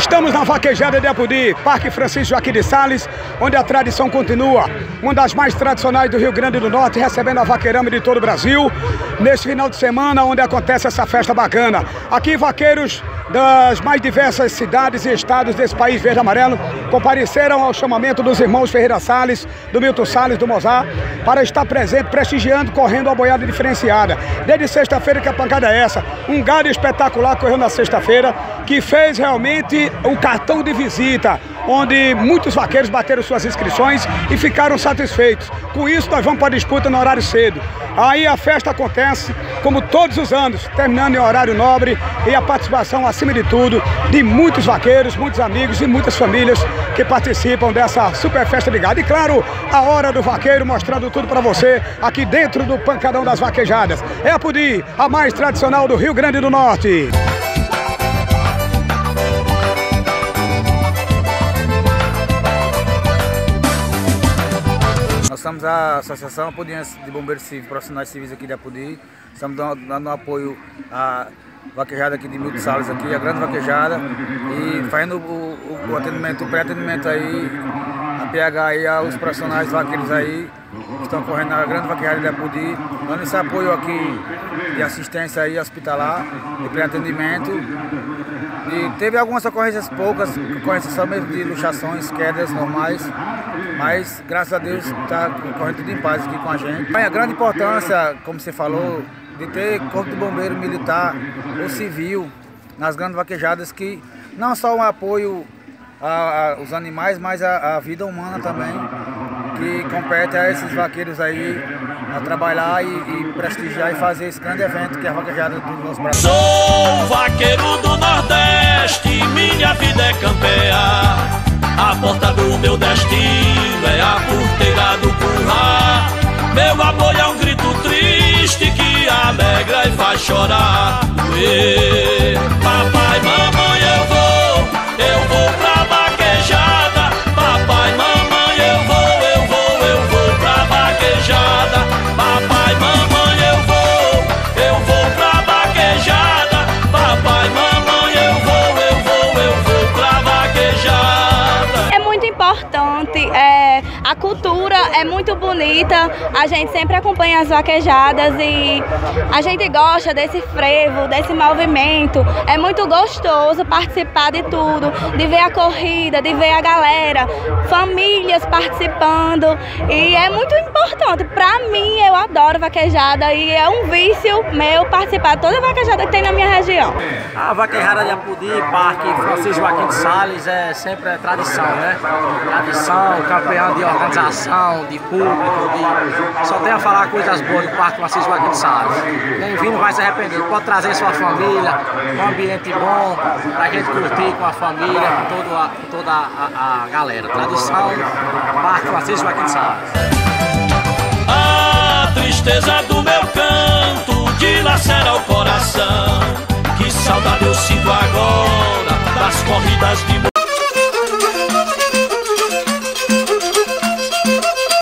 Estamos na vaquejada de Apodi, Parque Francisco Joaquim de Sales, onde a tradição continua. Uma das mais tradicionais do Rio Grande do Norte, recebendo a vaqueirama de todo o Brasil. Neste final de semana, onde acontece essa festa bacana. Aqui, vaqueiros das mais diversas cidades e estados desse país verde e amarelo compareceram ao chamamento dos irmãos Ferreira Sales, do Milton Sales, do Mozart, para estar presente, prestigiando, correndo a boiada diferenciada. Desde sexta-feira que a pancada é essa. Um gado espetacular correu na sexta-feira, que fez realmente o cartão de visita, onde muitos vaqueiros bateram suas inscrições e ficaram satisfeitos. Com isso, nós vamos para a disputa no horário cedo. Aí a festa acontece, como todos os anos, terminando em horário nobre, e a participação, acima de tudo, de muitos vaqueiros, muitos amigos e muitas famílias que participam dessa super festa de gado. E claro, a hora do vaqueiro, mostrando tudo para você, aqui dentro do Pancadão das Vaquejadas. É a Apodi, a mais tradicional do Rio Grande do Norte. Nós somos a Associação Apodiense de Bombeiros Civis, Profissionais Civis aqui de Apodi. Estamos dando apoio à vaquejada aqui de Milton Sales, aqui, a grande vaquejada, e fazendo o atendimento, o pré-atendimento aí, a PH aí, aos profissionais vaqueiros aí, que estão correndo na grande vaquejada de Apodi, dando esse apoio aqui de assistência aí hospitalar, de pré-atendimento. E teve algumas ocorrências, poucas ocorrências só mesmo de luxações, quedas normais, mas graças a Deus está correndo tudo em paz aqui com a gente. A grande importância, como você falou, de ter corpo de bombeiro militar ou civil nas grandes vaquejadas, que não só um apoio aos animais, mas a vida humana também, que compete a esses vaqueiros aí a trabalhar e prestigiar e fazer esse grande evento que é a vaquejada do nosso Brasil. Sou vaqueiro do Nordeste, minha vida é campear. A porta do meu destino é a porteira do curral. Meu amor é um grito triste que alegra e faz chorar. Papai, mamãe, eu vou pra vaquejada. Papai, mamãe, eu vou pra vaquejada. Papai, mamãe, eu vou pra vaquejada. Papai, mamãe, eu vou pra vaquejada. É muito importante, a cultura é muito bonita, a gente sempre acompanha as vaquejadas e a gente gosta desse frevo, desse movimento. É muito gostoso participar de tudo, de ver a corrida, de ver a galera, famílias participando, e é muito importante. Pra mim, eu adoro vaquejada e é um vício meu participar de toda a vaquejada que tem na minha região. A vaquejada de Apodi, Parque Francisco Joaquim de Sales, é sempre tradição, né? Tradição, campeão de organização, de público, só tem a falar coisas boas do Parque Francisco Joaquim de Sales. Quem vir não vai se arrepender, pode trazer sua família, um ambiente bom pra gente curtir com a família, com toda a galera. Tradição, Parque Francisco Joaquim de Sales. A tristeza do meu canto dilacera o coração. Que saudade eu sinto agora das corridas de